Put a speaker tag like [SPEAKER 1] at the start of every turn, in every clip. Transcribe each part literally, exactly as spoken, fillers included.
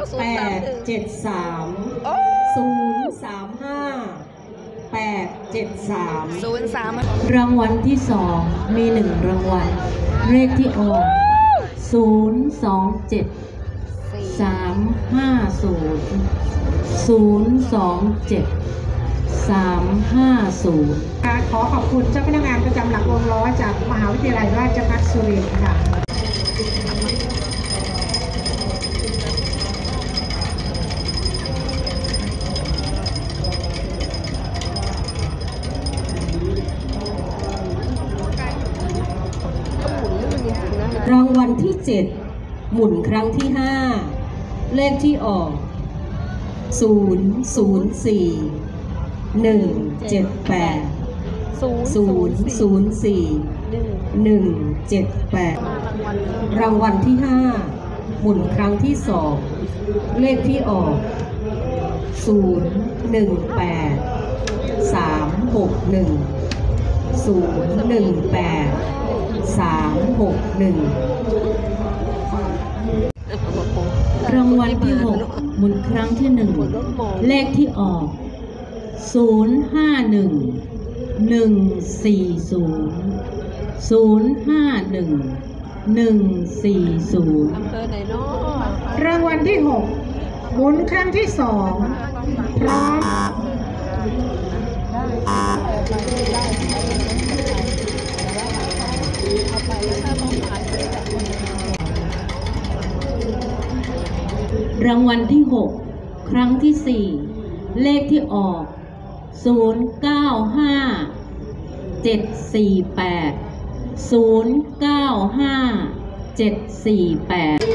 [SPEAKER 1] แปดเจ็ดสามศูนย์สามห้าแปดเจ็ดสาม
[SPEAKER 2] ศูนย์สาม
[SPEAKER 1] รางวัลที่สองมีหนึ่งรางวัลเลขที่ออกศูนย์สองเจ็ดสามห้าศูนย์ศูนย์สองเจ็ดสามห้าศูนย์
[SPEAKER 3] ขอขอบคุณเจ้าพนักงานประจำหลักวงล้อจากมหาวิทยาลัยราชภัฏสุรินทร์ค่ะ
[SPEAKER 1] รางวัลที่เจ็ดหมุนครั้งที่ห้าเลขที่ออกศูนย์ศูนย์สี่หนึ่งเจ็ดแปดศูนย์ศูนย์สี่หนึ่งเจ็ดแปดรางวัลที่ห้าหมุนครั้งที่สองเลขที่ออกศูนย์หนึ่งแปดสามหกหนึ่งศูนย์หนึ่งแปดสามหกหนึ่งรางวัลที่หกหมุนครั้งที่หนึ่งเลขที่ออกศูนย์ห้าหนึ่งหนึ่งสี่ศูนย์ศูนย์ห้าหนึ่งหนึ่งสี่ศูนย์
[SPEAKER 3] รางวัลที่หกหมุนครั้งที่สองพร้อม
[SPEAKER 1] รางวัลที่หกครั้งที่สี่เลขที่ออกศูนย์เก้าห้าเจ็ดสี่แปดศูนย์เก้าห้าเจ็ดสี่แปด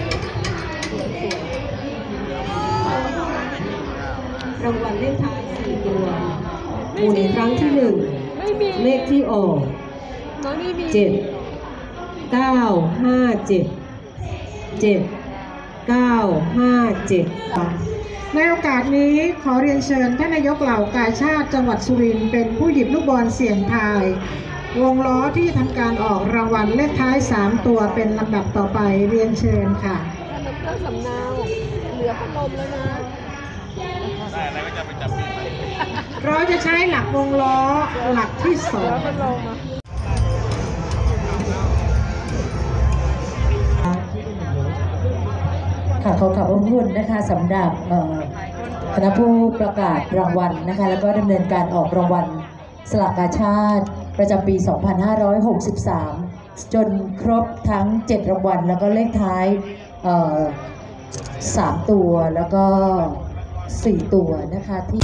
[SPEAKER 1] รางวัลเลขท้ายสี่ตัวหมุนครั้งที่หนึ่งเลขที่ออกเจ็ดเก้าห้าเจ็ดเจ็ดเก้าห้าเจ็ด
[SPEAKER 3] ในโอกาสนี้ขอเรียนเชิญท่านนายกเหล่ากาชาติจังหวัดสุรินทร์เป็นผู้หยิบลูกบอลเสี่ยงทายวงล้อที่ทำการออกรางวัลเลขท้ายสามตัวเป็นลำดับต่อไปเรียนเชิญค่ะ
[SPEAKER 2] เครื่องสำเนาเหลือพัดลมแล้วนะ
[SPEAKER 4] ได้แล้วก็จะไปจับปี
[SPEAKER 3] เราจะใช้หลักวงล้อหลักที่สอง
[SPEAKER 1] ค่ะขอขอบคุณนะคะสำหรับคณะผู้ประกาศรางวัลนะคะแล้วก็ดำเนินการออกรางวัลสลากกาชาติประจำปี สองพันห้าร้อยหกสิบสาม จนครบทั้งเจ็ดรางวัลแล้วก็เลขท้ายสามตัวแล้วก็สี่ตัวนะคะที่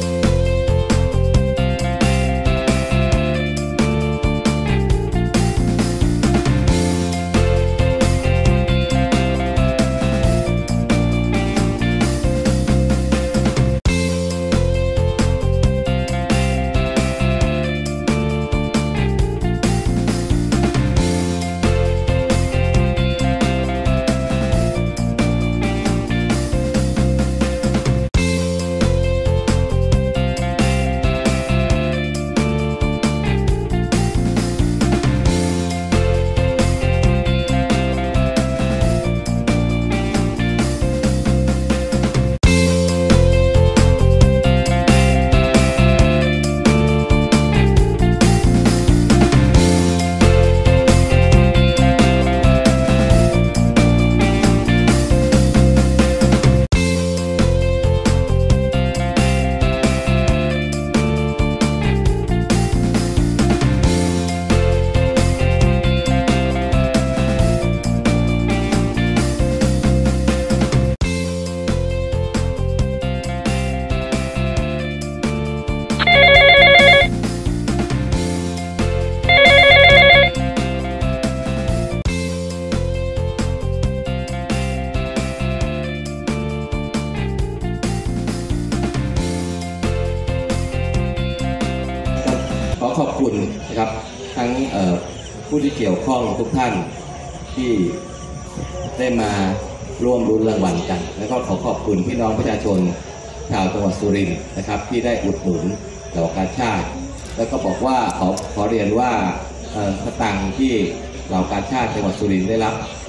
[SPEAKER 5] ขอบคุณนะครับทั้งผู้ที่เกี่ยวข้องทุกท่านที่ได้มาร่วมรุ้นรางวัลกันแล้วก็ขอขอบคุณพี่น้องประชาชนชาวจังหวัดสุรินทร์นะครับที่ได้อุดหนุนเหล่ากาชาติแล้วก็บอกว่าขอขอเรียนว่าสตางค์ที่เหล่ากาชาติจังหวัดสุรินทร์ได้รับ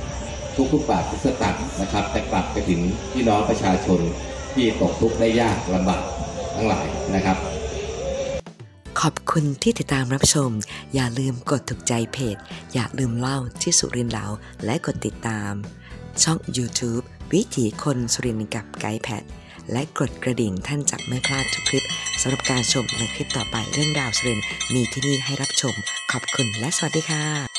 [SPEAKER 5] ทุกๆบาททุกสตางค์นะครับจะกลับไปถึงพี่น้องประชาชนที่ตกทุกข์ได้ยากลำบากทั้งหลายนะครับ
[SPEAKER 6] ขอบคุณที่ติดตามรับชมอย่าลืมกดถูกใจเพจอย่าลืมเล่าที่สุรินทร์เราและกดติดตามช่อง YouTube วิถีคนสุรินทร์กับไกด์แพดและกดกระดิ่งท่านจะไม่พลาดทุกคลิปสำหรับการชมในคลิปต่อไปเรื่องราวสุรินทร์มีที่นี่ให้รับชมขอบคุณและสวัสดีค่ะ